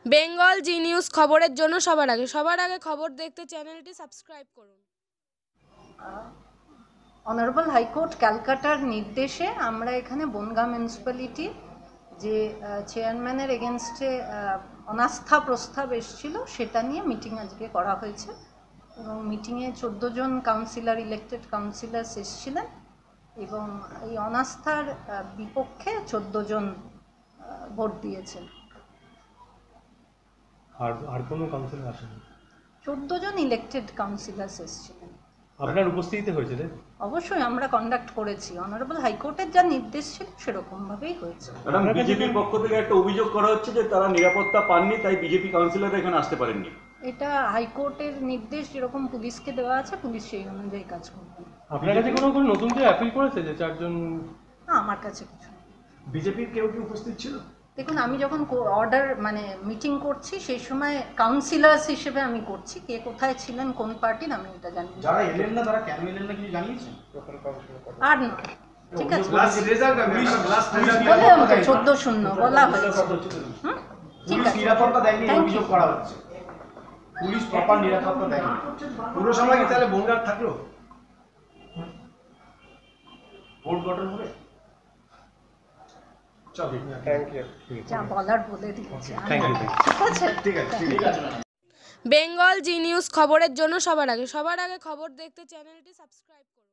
বেঙ্গল জি news খবরের জন্য সবার আগে খবর দেখতে চ্যানেলটি সাবস্ক্রাইব করুন। অনারেবল হাইকোর্ট ক্যালকাটার নির্দেশে আমরা এখানে বনগাঁ মিউনিসিপ্যালিটি যে চেয়ারম্যানের এগেনস্টে অনাস্থা প্রস্তাব এসেছিল সেটা নিয়ে মিটিং আজকে করা হয়েছে এবং মিটিংয়ে 14 জন কাউন্সিলর ইলেক্টেড কাউন্সিলার্স এসেছিলেন এবং এই অনাস্থার বিপক্ষে 14 জন ভোট দিয়েছেন। আর কোনো কাউন্সিলর আসেনি? 14 জন ইলেক্টেড কাউন্সিলার্স এসেছিলেন। আপনার উপস্থিতিতে হয়েছে? অবশ্যই আমরা কন্ডাক্ট করেছি, অনারেবল হাইকোর্টের যা নির্দেশ ছিল সেরকম ভাবেই হয়েছে। ম্যাডাম, বিজেপির পক্ষ থেকে একটা অভিযোগ করা হচ্ছে যে তারা নিরাপত্তা পাননি, তাই বিজেপি কাউন্সিলররা এখানে আসতে পারেননি। এটা হাইকোর্টের নির্দেশ যেরকম পুলিশকে দেওয়া আছে, পুলিশ সেই অনুযায়ী কাজ করবে। আপনার কাছে কোনো নতুন যে অ্যাপিল করেছে যে 4 জন? না, আমার কাছে কিছু নেই। বিজেপির কেউ কি উপস্থিত ছিল? দেখুন, আমি যখন অর্ডার মিটিং করছি সেই সময় কাউন্সিলার্স হিসেবে আমি করছি, কে কোথায় ছিলেন কোন পার্টির আমি এটা জানি। যারা এলেন না তারা কেন এলেন না কিছু জানিয়েছেন? আর না, ঠিক আছে, বলে 14-0 বলা হয়েছে। পুলিশ নিরাপত্তা দেয়নি অভিযোগ করা হচ্ছে, পুলিশ প্রপার নিরাপত্তা দেয়নি। পুরো সময় কি তাহলে বনগাঁ থাকলো? ভোট গঠন হবে। যা বলার বলে দিয়েছে। ঠিক আছে। বেঙ্গল জি নিউজ খবরের জন্য সবার আগে খবর দেখতে চ্যানেলটি সাবস্ক্রাইব করুন।